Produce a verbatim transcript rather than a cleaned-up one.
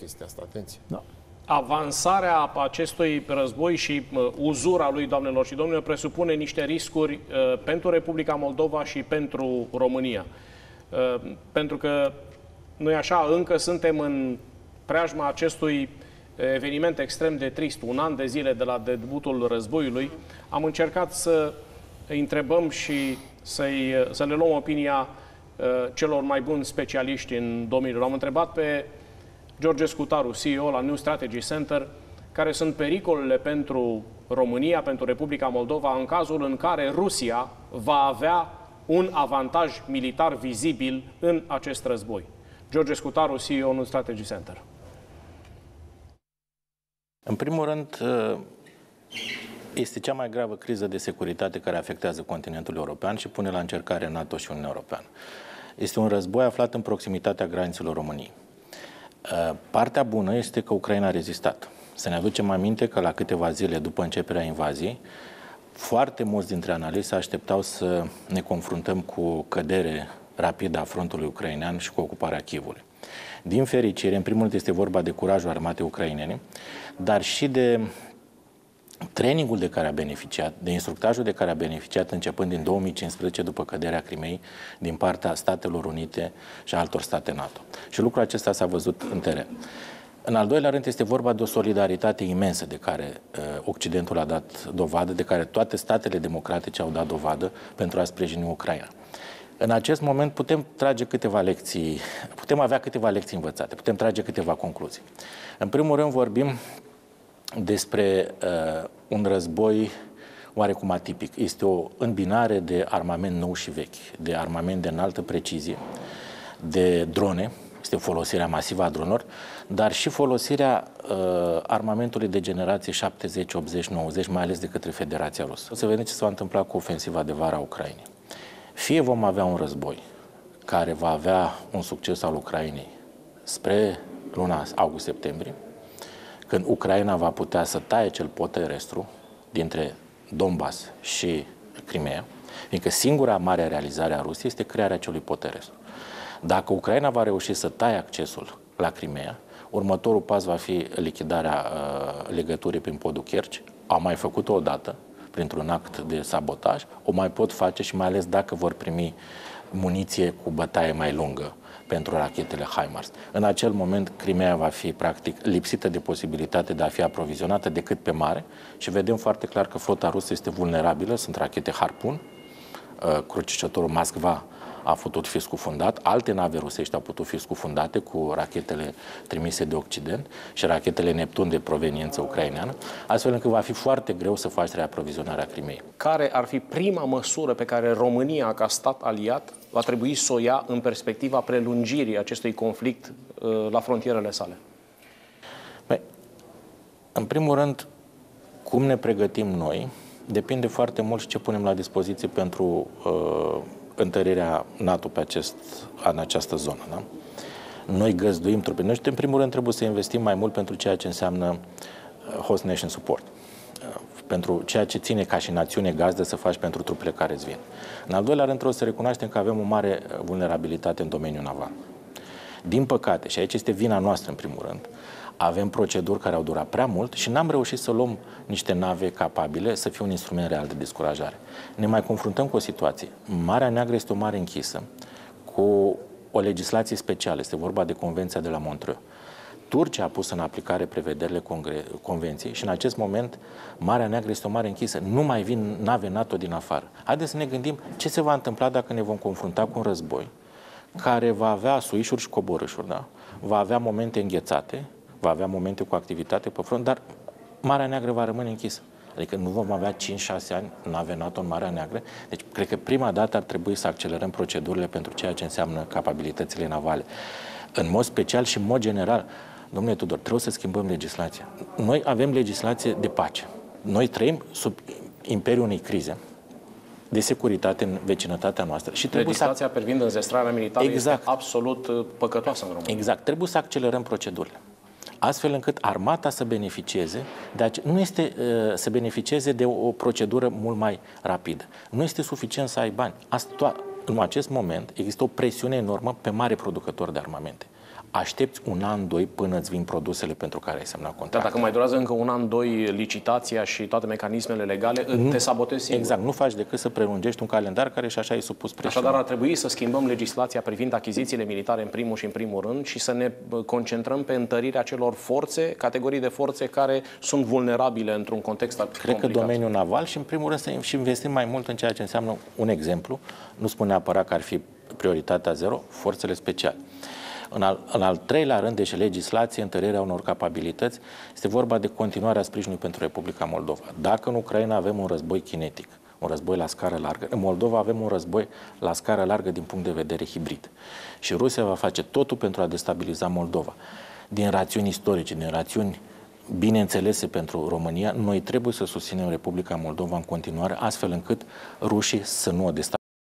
chestia asta, atenție. Da. Avansarea acestui război și uh, uzura lui, doamnelor și domnilor, presupune niște riscuri uh, pentru Republica Moldova și pentru România. Uh, pentru că noi așa încă suntem în preajma acestui eveniment extrem de trist, un an de zile de la debutul războiului. Am încercat să îi întrebăm și să-i, să le luăm opinia uh, celor mai buni specialiști în domeniu. L-am întrebat pe George Scutaru, C E O la New Strategy Center, care sunt pericolele pentru România, pentru Republica Moldova, în cazul în care Rusia va avea un avantaj militar vizibil în acest război. George Scutaru, C E O New Strategy Center. În primul rând, este cea mai gravă criză de securitate care afectează continentul european și pune la încercare NATO și Uniunea Europeană. Este un război aflat în proximitatea granițelor României. Partea bună este că Ucraina a rezistat. Să ne aducem aminte că la câteva zile după începerea invaziei, foarte mulți dintre analiști se așteptau să ne confruntăm cu o cădere rapidă a frontului ucrainean și cu ocuparea Kievului. Din fericire, în primul rând este vorba de curajul armatei ucrainene, dar și de trainingul de care a beneficiat, de instructajul de care a beneficiat începând din două mii cincisprezece, după căderea Crimeei, din partea Statelor Unite și a altor state NATO. Și lucrul acesta s-a văzut în teren. În al doilea rând este vorba de o solidaritate imensă de care uh, Occidentul a dat dovadă, de care toate statele democratice au dat dovadă pentru a sprijini Ucraina. În acest moment putem trage câteva lecții, putem avea câteva lecții învățate, putem trage câteva concluzii. În primul rând vorbim despre uh, un război oarecum atipic. Este o îmbinare de armament nou și vechi, de armament de înaltă precizie, de drone, este folosirea masivă a dronelor, dar și folosirea uh, armamentului de generație șaptezeci, optzeci, nouăzeci, mai ales de către Federația Rusă. O să vedem ce se va întâmpla cu ofensiva de vară a Ucrainei. Fie vom avea un război care va avea un succes al Ucrainei spre luna august-septembrie, când Ucraina va putea să taie cel pod terestru dintre Donbass și Crimea, fiindcă singura mare realizare a Rusiei este crearea acelui pod terestru. Dacă Ucraina va reuși să taie accesul la Crimea, următorul pas va fi lichidarea uh, legăturii prin podul Kerch. Au mai făcut-o odată, printr-un act de sabotaj, o mai pot face și mai ales dacă vor primi muniție cu bătaie mai lungă pentru rachetele HIMARS. În acel moment, Crimea va fi practic lipsită de posibilitate de a fi aprovizionată decât pe mare și vedem foarte clar că flota rusă este vulnerabilă, sunt rachete Harpoon, crucișătorul Moskva a putut fi scufundat, alte nave rusești au putut fi scufundate cu rachetele trimise de Occident și rachetele Neptun de proveniență ucraineană, astfel încât va fi foarte greu să faci reaprovizionarea Crimeei. Care ar fi prima măsură pe care România, ca stat aliat, va trebui să o ia în perspectiva prelungirii acestui conflict uh, la frontierele sale? Băi, în primul rând, cum ne pregătim noi, depinde foarte mult și ce punem la dispoziție pentru uh, întărirea NATO pe acest, în această zonă. Da? Noi găzduim trupe. Noi, în primul rând, trebuie să investim mai mult pentru ceea ce înseamnă host nation support. Pentru ceea ce ține ca și națiune gazdă să faci pentru trupele care îți vin. În al doilea rând, trebuie să recunoaștem că avem o mare vulnerabilitate în domeniul naval. Din păcate, și aici este vina noastră în primul rând, avem proceduri care au durat prea mult și n-am reușit să luăm niște nave capabile să fie un instrument real de descurajare. Ne mai confruntăm cu o situație. Marea Neagră este o mare închisă cu o legislație specială. Este vorba de Convenția de la Montreux. Turcia a pus în aplicare prevederile convenției și în acest moment Marea Neagră este o mare închisă. Nu mai vin nave NATO din afară. Haideți să ne gândim ce se va întâmpla dacă ne vom confrunta cu un război care va avea suișuri și coborâșuri, da? Va avea momente înghețate, va avea momente cu activitate pe front, dar Marea Neagră va rămâne închisă. Adică nu vom avea cinci șase ani nave NATO în Marea Neagră. Deci, cred că prima dată ar trebui să accelerăm procedurile pentru ceea ce înseamnă capabilitățile navale. În mod special și în mod general, domnule Tudor, trebuie să schimbăm legislația. Noi avem legislație de pace. Noi trăim sub imperiul unei crize de securitate în vecinătatea noastră. Și legislația să... privind înzestrarea militară exact. Este absolut păcătoasă în România. Exact. Trebuie să accelerăm procedurile. Astfel încât armata să beneficieze, de ace- nu este uh, să beneficieze de o, o procedură mult mai rapidă. Nu este suficient să ai bani. Asta, în acest moment există o presiune enormă pe mari producători de armamente. aștepți un an, doi până îți vin produsele pentru care ai semnat contract. Dar dacă mai durează încă un an, doi, licitația și toate mecanismele legale, nu, te sabotezi singur. Exact, nu faci decât să prelungești un calendar care și așa e supus presiunii. Așadar, ar trebui să schimbăm legislația privind achizițiile militare în primul și în primul rând și să ne concentrăm pe întărirea celor forțe, categorii de forțe care sunt vulnerabile într-un context complicat. Cred că domeniul naval și, în primul rând, să și investim mai mult în ceea ce înseamnă un exemplu. Nu spun neapărat că ar fi prioritatea zero, forțele speciale. În al, în al treilea rând, deși legislație, întărirea unor capabilități, este vorba de continuarea sprijinului pentru Republica Moldova. Dacă în Ucraina avem un război kinetic, un război la scară largă, în Moldova avem un război la scară largă din punct de vedere hibrid. Și Rusia va face totul pentru a destabiliza Moldova. Din rațiuni istorice, din rațiuni bine înțelese pentru România, noi trebuie să susținem Republica Moldova în continuare, astfel încât rușii să nu o destabilizeze.